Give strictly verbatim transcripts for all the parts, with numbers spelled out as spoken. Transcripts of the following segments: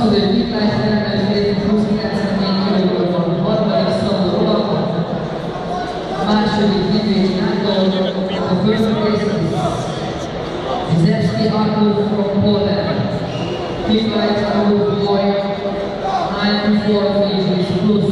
Absolut, die gleich werden wir Fußgängertermin von Horvath Sobolov. Második indításról a first place is Zeszki Artur from Poland. Kivajt Artur boy ninety-four kgs plus.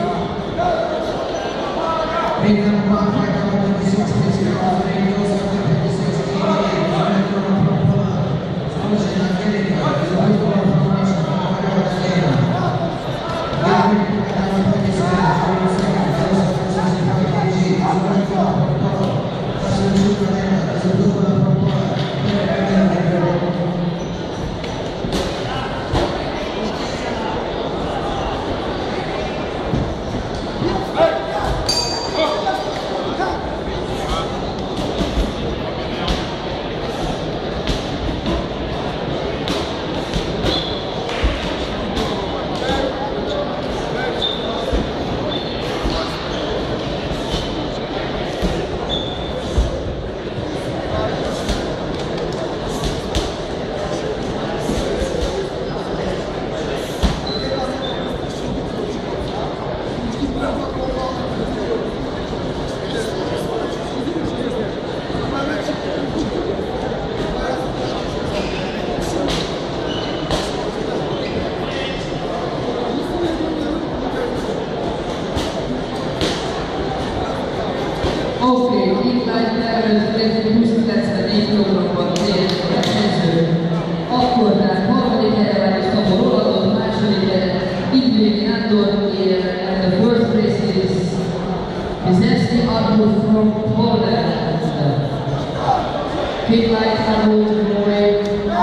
Oké, itt látják, húsz-kilencvenegy kilogramban tért versenyző. Akkor tehát harmadik helyre vált Szabó Rolandot, második helyre Indvégi Nándor, and the first place is Zeszki Artur from Poland. Pit lights are moving away.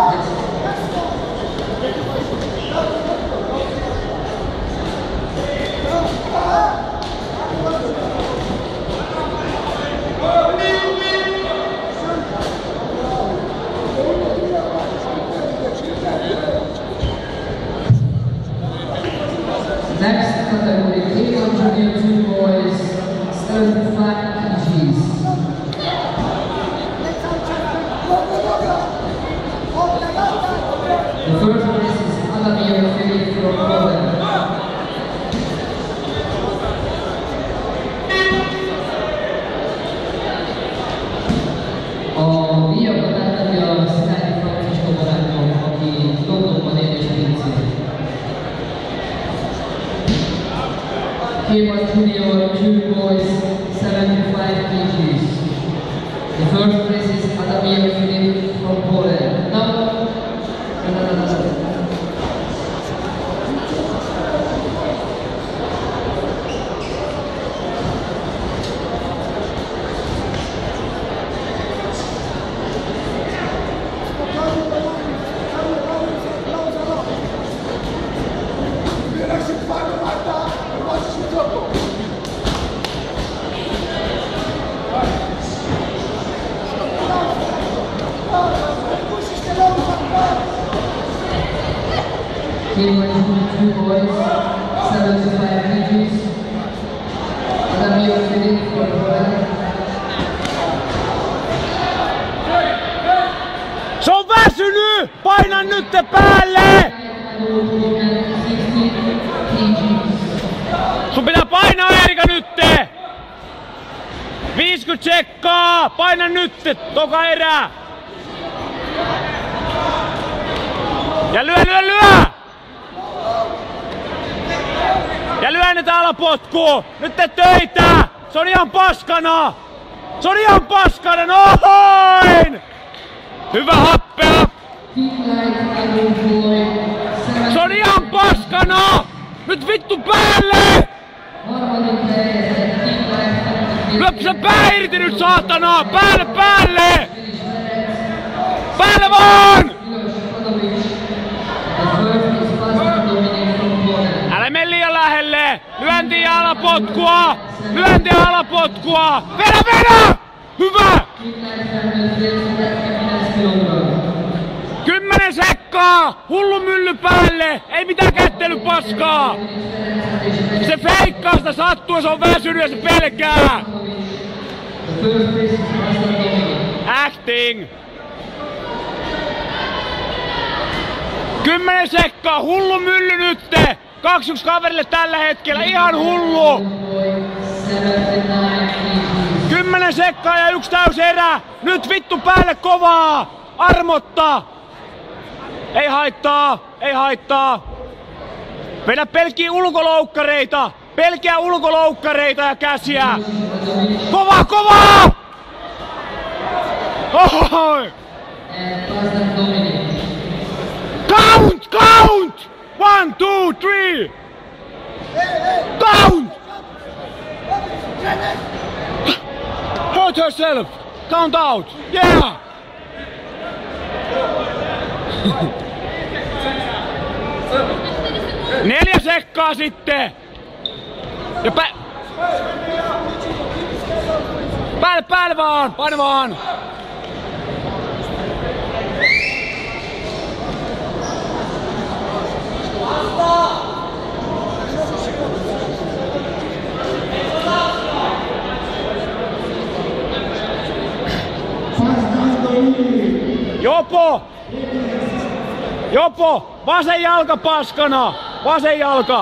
Next category, A one Junior two boys, seventy-five kgs. The first place is Adamir Filip from Poland. A díjakat átadja Szilágyi Franciszko barátom, aki Londonban él és pincél. K one Junior two boys, seventy-five kgs. The first place is Adamir Filip from Poland. No, no, no, no, no. K one two boys, seventy-five kgs. Adamir Filip from Poland. Se on väsynyt! Paina nyt päälle! Sun pitää painaa Erika nytte! viisikymmentä sekkaa! Paina nytte! Toka erää! Ja lyö, lyö, lyö! Ja lyönnetään alapotkuun! Nyt te töitä! Se on ihan paskana! Se on ihan paskana! Noin! Hyvä happea! Se on ihan paskana! Nyt vittu päälle! Lyöpä se pää irti nyt saatana! Päälle, päälle! Päälle vaan! Älä mene liian lähelle! Lyöntiä ja alapotkua! Lyöntiä ja alapotkua! Vedä, vedä! Hyvä! Kymmenen sekkaa! Hullu mylly päälle! Ei mitään kättelypaskaa! Se feikkaa sitä sattuu ja se on väsynyt ja se pelkää! Acting! Kymmenen sekkaa, hullu mylly nytte! kaksi yksi kaverille tällä hetkellä, ihan hullu! Kymmenen sekkaa ja yksi täys erä! Nyt vittu päälle kovaa! Armotta! Ei haittaa, ei haittaa! Vedä pelkkiä ulkoloukkareita! Pelkkiä ulkoloukkareita ja käsiä! Kovaa, kovaa! Ohohoi! Count, count! One, two, three! Count! Hurt herself! Count out! Yeah! Neljä sekkaa sitten! Ja pä... Päälle, päälle vaan! Paina vaan! Jopo! Jopo! Vasen jalka paskana! Vasen jalka!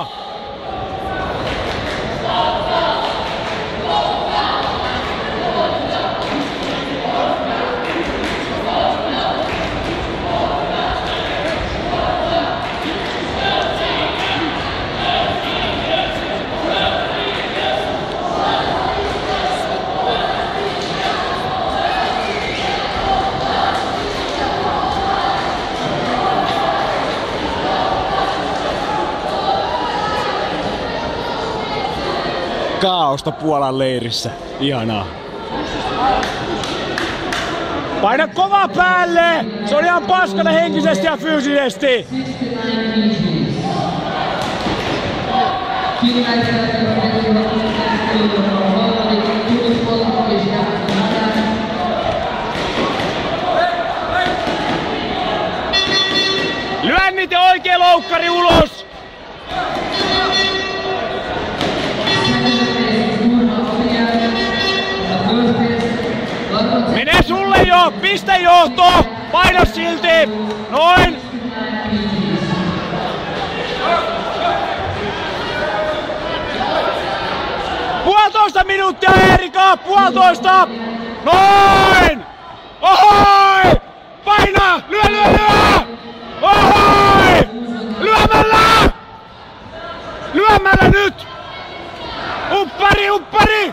Kaaosta Puolan leirissä. Ihanaa. Paina kova päälle! Se on ihan paskana henkisesti ja fyysisesti. Lyö niitä oikea loukkari ulos! Mene sulle jo! Pistejohto! Paina silti! Noin! Puolitoista minuuttia Erika! Puolitoista! Noin! Ohoi! Paina! Lyö, lyö, lyö! Ohoi! Lyömällä! Lyömällä nyt! Uppari, uppari!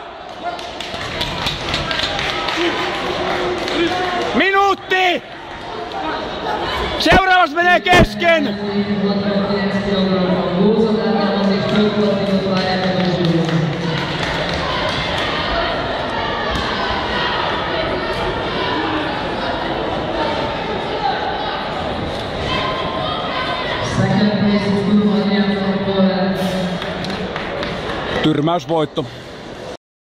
Minuutti! Seuraavassa menee kesken! Tyrmäysvoitto.